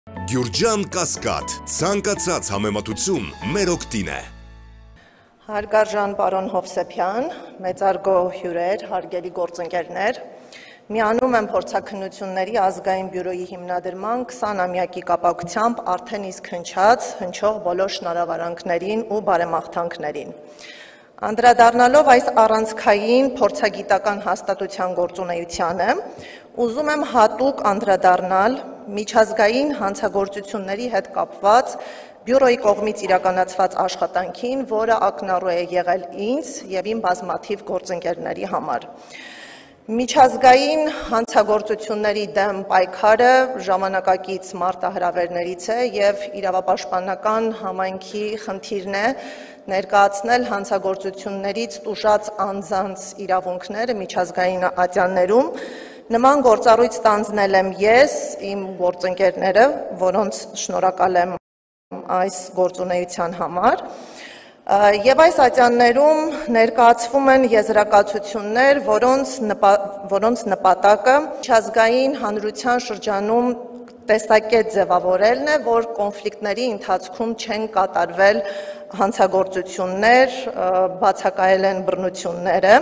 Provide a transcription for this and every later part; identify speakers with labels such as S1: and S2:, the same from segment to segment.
S1: Գյուրջան Կասկադ, ցանկացած համեմատություն մեր օգտին է։
S2: Հարգարժան պարոն Հովսեփյան, մեծարգո հյուրեր, հարգելի գործընկերներ, միանում եմ փորձաքննությունների ազգային բյուրոյի հիմնադրման 20-ամյակի կապակցությամբ արդեն իսկ հնչող բոլոր շնորհավորանքներին ու բարեմաղթանքներին։ Անդրադառնալով այս առանցքային փորձագիտական հաստատության գործունեությանը, ուզում եմ հատուկ անդրադառնալ միջազգային հանցագործությունների հետ կապված բյուրոյի կողմից իրականացված աշխատանքին, որը ակնառու է եղել ինձ և իմ բազմաթիվ գործընկերների համար։ Միջազգային հանցագործությունների դեմ պայքարը ժամանակակից մարտահրավերներից է և իրավապաշտպանական համայնքի խնդիրն է ներկայացնել հանցագործություններից տուժած անձանց իրավունքները միջազգային ատյաններում։ Նման գործառույթ ստանձնել եմ ես, իմ գործընկերները, որոնց շնորհակալ եմ այս գործունեության համար, և այս ատյաններում ներկայացվում են եզրակացություններ, որոնց նպատակը միջազգային հանրության շրջանում տեսակետ ձևավորելն է, որ կոնֆլիկտների ընթացքում չեն կատարվել հանցագործություններ, բացակայել են բռնությունները,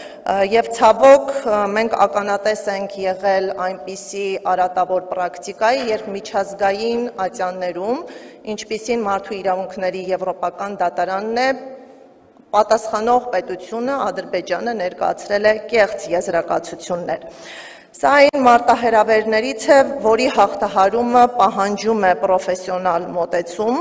S2: և ցավոք մենք ականատես ենք եղել այնպիսի արատավոր պրակտիկայի, երբ միջազգային ատյաններում, ինչպիսին Մարդու իրավունքների եվրոպական դատարանն է, պատասխանող պետությունը Ադրբեջանը ներկայացրել է կեղծ եզրակացություններ։ Սա այն մարտահրավերներից է, որի հաղթահարումը պահանջում է պրոֆեսիոնալ մոտեցում,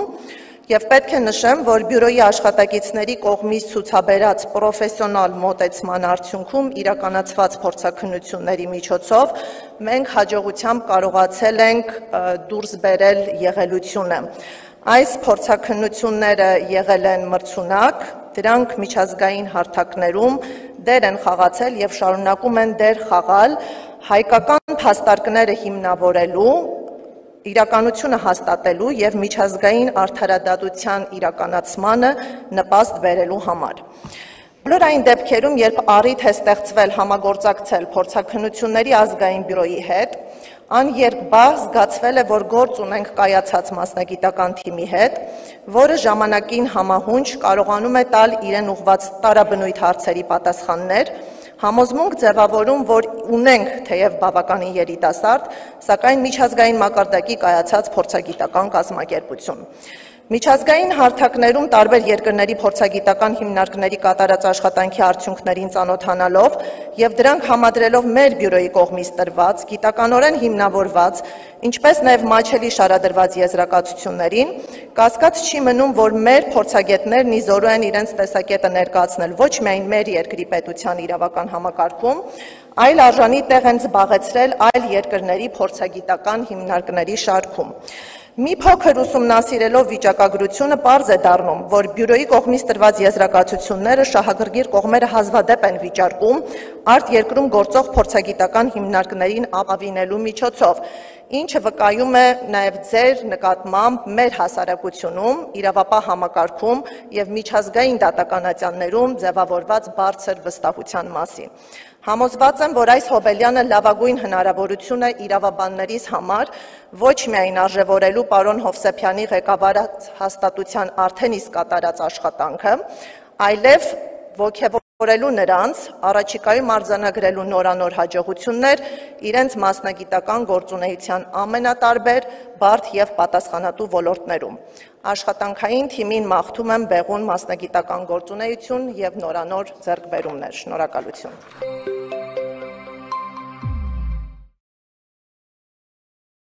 S2: և պետք է նշեմ, որ բյուրոյի աշխատակիցների կողմից ցուցաբերած պրոֆեսիոնալ մոտեցման արդյունքում իրականացված փորձաքննությունների միջոցով մենք հաջողությամբ կարողացել ենք դուրս բերել եղելությունը։ Այս փորձաքննությունները եղել են մրցունակ, դրանք միջազգային հարթակներում դեր են խաղացել և շարունակում են դեր խաղալ հայկական փաստարկները հիմնավորելու, իրականությունը հաստատելու և միջազգային արդարադատության իրականացմանը նպաստ բերելու համար։ Բոլոր այն դեպքերում, երբ առիթ է ստեղծվել համագործակցել փորձաքննությունների ազգային բյուրոյի հետ, աներկբա զգացվել է, որ գործ ունենք կայացած մասնագիտական թիմի հետ, որը ժամանակին համահունչ կարողանում է տալ իրեն ուղղված տարաբնույթ հարցերի պատասխաններ, համոզմունք ձևավորում, որ ունենք թեև բավականին երիտասարդ, սակայն միջազգային մակարդակի կայացած փորձագիտական կազմակերպություն։ Միջազգային հարթակներում տարբեր երկրների փորձագիտական հիմնարկների կատարած աշխատանքի արդյունքներին ծանոթանալով և դրանք համադրելով մեր բյուրոյի կողմից տրված, գիտականորեն հիմնավորված, ինչպես նաև մատչելի շարադրված եզրակացություններին, կասկած չի մնում, որ մեր փորձագետներն ի զորու են իրենց տեսակետը ներկայացնել ոչ միայն մեր երկրի պետության իրավական համակարգում, այլ արժանի տեղ են զբաղեցրել այլ երկրների փորձագիտական հիմնարկների շարքում։ Մի փոքր ուսումնասիրելով վիճակագրությունը պարզ է դառնում, որ բյուրոյի կողմից տրված եզրակացությունները շահագրգիռ կողմերը հազվադեպ են վիճարկում արտերկրում գործող փորձագիտական հիմնարկներին ապավինելու միջոցով, ինչը վկայում է նաև ձեր նկատմամբ մեր հասարակությունում, իրավապահ համակարգում և միջազգային դատական ատյաններում ձևավորված բարձր վստահության մասին։ Համոզված եմ, որ այս հոբելյանը լավագույն հնարավորություն է իրավաբաններիս համար ոչ միայն արժևորելու պարոն Հովսեփյանի ղեկավարած հաստատության արդեն իսկ կատարած աշխատանքը, այլև ոգևորելու նրանց, առաջիկայում արձանագրելու նորանոր հաջողություններ իրենց մասնագիտական գործունեության ամենատարբեր, բարդ և պատասխանատու ոլորտներում։ Աշխատանքային թիմին մաղթում եմ բեղուն մասնագիտական գործունեություն և նորանոր ձեռքբերումներ։ Շնորհակալություն։